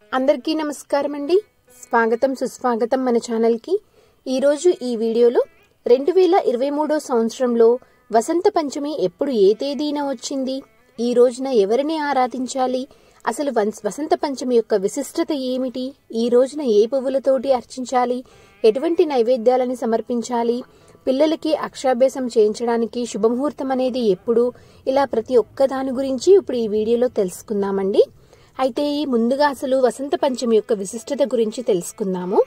అందరికీ నమస్కారం అండి. స్వాగతం సుస్వాగతం మన ఛానల్కి. ఈరోజు ఈ వీడియోలో 2023 సంవత్సరంలో వసంత పంచమి ఎప్పుడు ఏ తేదీన వచ్చింది, ఈ రోజున ఎవరిని ఆరాధించాలి, అసలు వసంత పంచమి యొక్క విశిష్టత ఏమిటి, ఈ రోజున ఏ పువ్వులతోటి అర్చించాలి, ఎటువంటి నైవేద్యాలని సమర్పించాలి, పిల్లలకి అక్షరాభ్యాసం చేయించడానికి శుభముహూర్తం అనేది ఎప్పుడు, ఇలా ప్రతి ఒక్క దాని గురించి ఇప్పుడు ఈ వీడియోలో తెలుసుకుందామండి. అయితే ముందుగా అసలు వసంత పంచమి యొక్క విశిష్టత గురించి తెలుసుకుందాము.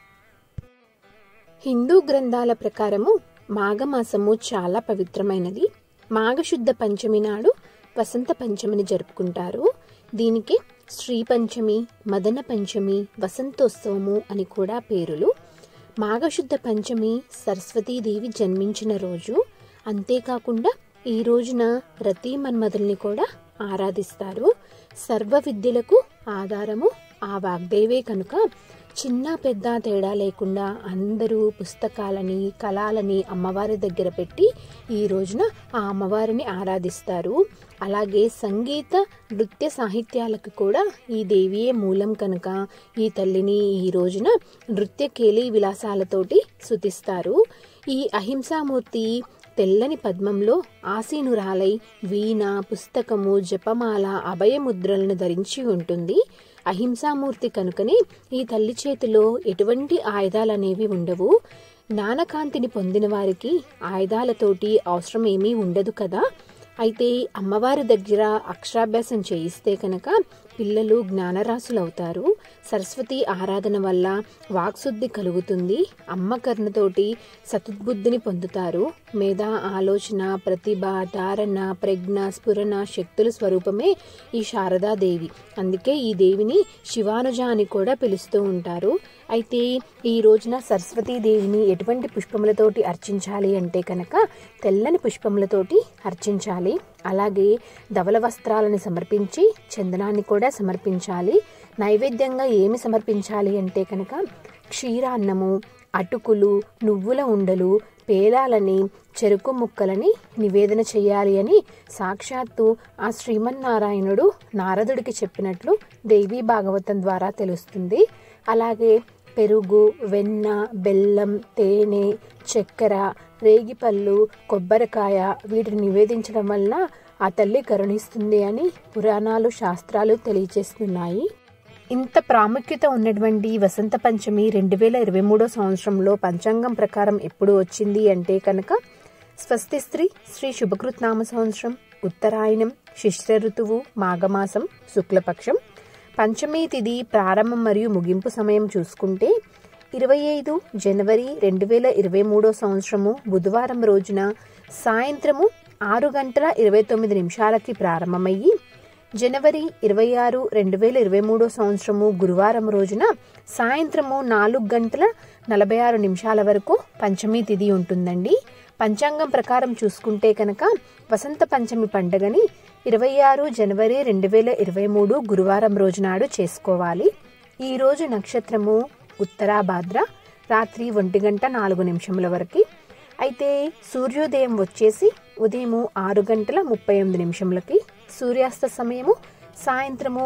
హిందూ గ్రంథాల ప్రకారము మాఘమాసము చాలా పవిత్రమైనది. మాఘశుద్ధ పంచమి నాడు వసంత పంచమిని జరుపుకుంటారు. దీనికి శ్రీ పంచమి, మదన పంచమి, వసంతోత్సవము అని కూడా పేరులు. మాఘశుద్ధ పంచమి సరస్వతీదేవి జన్మించిన రోజు. అంతేకాకుండా ఈ రోజున రతి మన్మధుల్ని కూడా ఆరాధిస్తారు. సర్వ విద్యలకు ఆధారము ఆ వాగ్దేవే కనుక చిన్న పెద్ద తేడా లేకుండా అందరూ పుస్తకాలని, కళాలని అమ్మవారి దగ్గర పెట్టి ఈ రోజున ఆ అమ్మవారిని ఆరాధిస్తారు. అలాగే సంగీత, నృత్య సాహిత్యాలకు కూడా ఈ దేవియే మూలం కనుక ఈ తల్లిని ఈ రోజున నృత్య కేలి విలాసాలతోటి స్తుతిస్తారు. ఈ అహింసామూర్తి తెల్లని పద్మంలో ఆసీనురాలై వీణ, పుస్తకము, జపమాల, అభయముద్రలను ధరించి ఉంటుంది. అహింసామూర్తి కనుకనే ఈ తల్లి చేతిలో ఎటువంటి ఆయుధాలనేవి ఉండవు. జ్ఞానకాంతిని పొందిన వారికి ఆయుధాలతోటి అవసరం ఏమీ ఉండదు కదా. అయితే అమ్మవారి దగ్గర అక్షరాభ్యాసం చేయిస్తే కనుక పిల్లలు జ్ఞానరాశులవుతారు. సరస్వతి ఆరాధన వల్ల వాక్శుద్ధి కలుగుతుంది. అమ్మ కరుణతోటి సతుద్బుద్ధిని పొందుతారు. మేధ, ఆలోచన, ప్రతిభ, ధారణ, ప్రజ్ఞ, స్ఫురణ శక్తుల స్వరూపమే ఈ శారదాదేవి. అందుకే ఈ దేవిని శివానుజ అని కూడా పిలుస్తూ ఉంటారు. అయితే ఈ రోజున సరస్వతీదేవిని ఎటువంటి పుష్పములతోటి అర్చించాలి అంటే కనుక తెల్లని పుష్పములతోటి అర్చించాలి. అలాగే ధవల వస్త్రాలను సమర్పించి చందనాన్ని కూడా సమర్పించాలి. నైవేద్యంగా ఏమి సమర్పించాలి అంటే కనుక క్షీరాన్నము, అటుకులు, నువ్వుల ఉండలు, పేలాలని, చెరుకు ముక్కలని నివేదన చేయాలి అని సాక్షాత్తు ఆ శ్రీమన్నారాయణుడు నారదుడికి చెప్పినట్లు దేవీ భాగవతం ద్వారా తెలుస్తుంది. అలాగే పెరుగు, వెన్న, బెల్లం, తేనె, చక్కెర, రేగిపళ్ళు, కొబ్బరికాయ వీటిని నివేదించడం వలన ఆ తల్లి కరుణిస్తుంది అని పురాణాలు, శాస్త్రాలు తెలియజేస్తున్నాయి. ఇంత ప్రాముఖ్యత ఉన్నటువంటి వసంత పంచమి 2023 సంవత్సరంలో పంచాంగం ప్రకారం ఎప్పుడు వచ్చింది అంటే కనుక స్వస్తి శ్రీ శుభకృత్నామ సంవత్సరం, ఉత్తరాయణం, శిశిర ఋతువు, మాఘమాసం, శుక్లపక్షం. పంచమీ తిథి ప్రారంభం మరియు ముగింపు సమయం చూసుకుంటే 25 జనవరి 2023 సంవత్సరము బుధవారం రోజున సాయంత్రము 6:29 ప్రారంభమయ్యి జనవరి 26, 2023 సంవత్సరము గురువారం రోజున సాయంత్రము 4:46 వరకు పంచమీ తిథి ఉంటుందండి. పంచాంగం ప్రకారం చూసుకుంటే కనుక వసంత పంచమి పండుగని 26 జనవరి 2023 గురువారం రోజునాడు చేసుకోవాలి. ఈ రోజు నక్షత్రము ఉత్తరాభాద్ర, రాత్రి 1:04 వరకు. అయితే సూర్యోదయం వచ్చేసి ఉదయం 6:38 సూర్యాస్త సమయము సాయంత్రము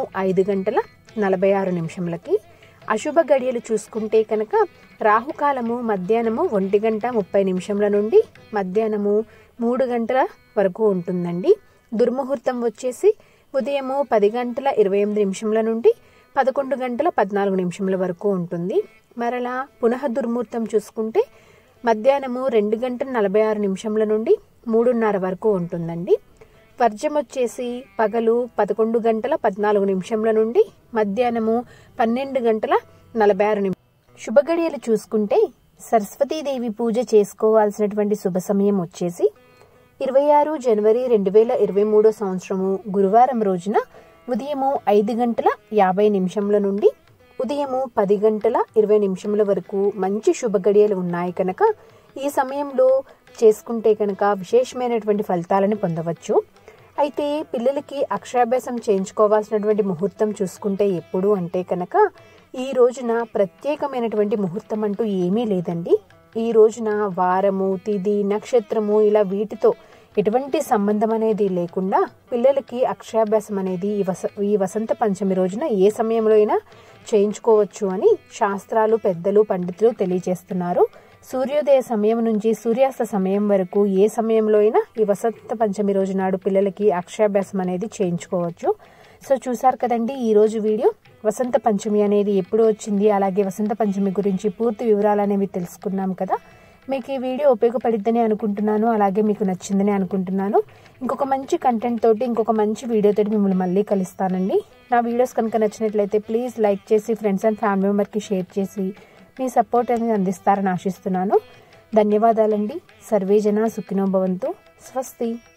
5:46 అశుభ గడియలు చూసుకుంటే కనుక రాహుకాలము మధ్యాహ్నము 1:30 నుండి మధ్యాహ్నము 3 గంటల వరకు ఉంటుందండి. దుర్ముహూర్తం వచ్చేసి ఉదయము 10:28 నుండి 11:14 వరకు ఉంటుంది. మరలా పునః దుర్ముహూర్తం చూసుకుంటే మధ్యాహ్నము 2:46 నుండి 3:30 వరకు ఉంటుందండి. వర్జం వచ్చేసి పగలు 11:14 నుండి మధ్యాహ్నము 12:46. శుభగడియలు చూసుకుంటే సరస్వతీదేవి పూజ చేసుకోవాల్సినటువంటి శుభ సమయం వచ్చేసి 26 జనవరి 2023 సంవత్సరము గురువారం రోజున ఉదయము 5:50 నుండి ఉదయము 10:20 వరకు మంచి శుభగడియలు ఉన్నాయి కనుక ఈ సమయంలో చేసుకుంటే కనుక విశేషమైనటువంటి ఫలితాలను పొందవచ్చు. అయితే పిల్లలకి అక్షరాభ్యాసం చేయించుకోవాల్సినటువంటి ముహూర్తం చూసుకుంటే ఎప్పుడు అంటే కనుక ఈ రోజున ప్రత్యేకమైనటువంటి ముహూర్తం అంటూ ఏమీ లేదండి. ఈ రోజున వారము, తిథి, నక్షత్రము ఇలా వీటితో ఎటువంటి సంబంధం అనేది లేకుండా పిల్లలకి అక్షరాభ్యాసం అనేది ఈ వసంత పంచమి రోజున ఏ సమయంలో అయినా చేయించుకోవచ్చు అని శాస్త్రాలు, పెద్దలు, పండితులు తెలియజేస్తున్నారు. సూర్యోదయ సమయం నుంచి సూర్యాస్త సమయం వరకు ఏ సమయంలో అయినా ఈ వసంత పంచమి రోజు నాడు పిల్లలకి అక్షరాభ్యాసం అనేది చేయించుకోవచ్చు. సో చూసారు కదండి ఈ రోజు వీడియో. వసంత పంచమి అనేది ఎప్పుడు వచ్చింది, అలాగే వసంత పంచమి గురించి పూర్తి వివరాలు అనేవి తెలుసుకున్నాం కదా. మీకు ఈ వీడియో ఉపయోగపడిద్దని అనుకుంటున్నాను, అలాగే మీకు నచ్చిందని అనుకుంటున్నాను. ఇంకొక మంచి కంటెంట్ తోటి, ఇంకొక మంచి వీడియోతోటి మిమ్మల్ని మళ్ళీ కలుస్తానండి. నా వీడియోస్ కనుక నచ్చినట్లయితే ప్లీజ్ లైక్ చేసి ఫ్రెండ్స్ అండ్ ఫ్యామిలీ మెంబర్కి షేర్ చేసి మీ సపోర్ట్ అనేది అందిస్తారని ఆశిస్తున్నాను. ధన్యవాదాలండి. సర్వే జన సుఖినో భవంతు. స్వస్తి.